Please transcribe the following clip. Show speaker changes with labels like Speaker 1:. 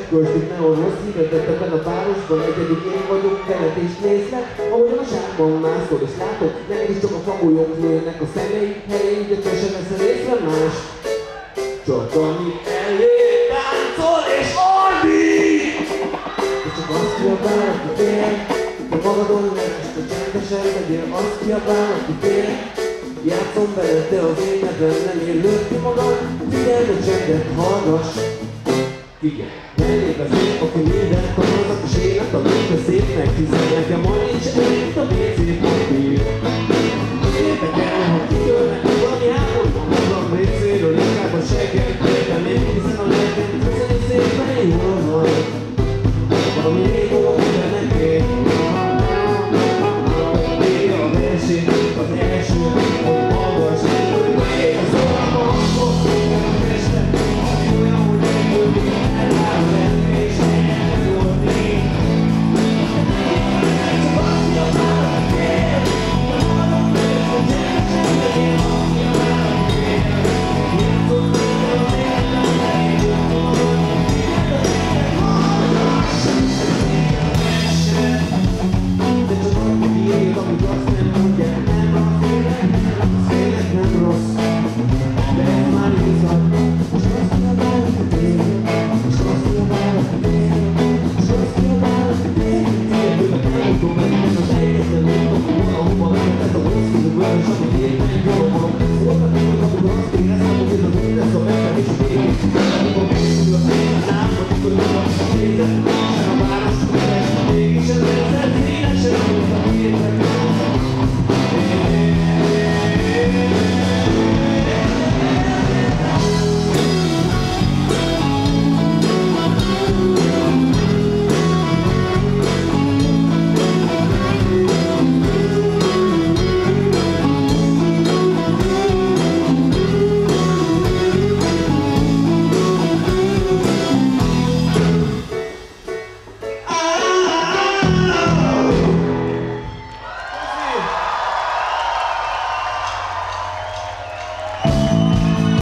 Speaker 1: Köztük neon rossz híretet ebben a városban. Egyedik én vagyok, veled és nézlek. Ahogyan a sárban mászol és látok, neked is csak a fagolyok nőnek a szemei helyén, de te sem veszel észre más. Csak ami elé táncol és ordít. De csak azt kiabál, aki fél, de magadon lesz, hogy csendesen legyél. Azt kiabál, aki fél, játszom veled, de az én nevem nem élőd ki magad. Figyeld a csendet, hallgass. Igen, elég az én, aki mindent tanulnak, és élet a nőt, a szépnek hiszen nekem ma nincs elég a WC papír. Értek el, ha kitörnek, valami álmodban magam WC-ről, inkább a seggem tértem én, hiszen a lelkem köszönöm szépen jól van. Valami még volt, de nekem. Még a verseny, az első, hogy hallgass, hogy még a szóval a hangok, a testem, olyan, hogy megölni, eláll lenni és elgondolni. Csak azt kiabál, a kér, de maradom meg, hogy gyeresen legyél, azt kiabál, a kér. Játszom meg a életem, eljön magad, életem, hallgass! De csak akkor írjuk, amíg azt nem mondják, nem az élet nem rossz. De ez már igazad, és azt kiabál, aki tél, és azt kiabál, aki tél, és azt kiabál, aki tél. Illetőleg elmondom ennek az egyetlen úton, valahova vezet ez a hosszú vörös, amit éppen gyalogolok. Voltak tudod, amikor azt éreztem, hogy ez az út lesz a megfelelés és végig. Amikor megszűnül a szépen ám, amikor jön a lézet, sem a város, mégis ez élet sem volt a kérdek.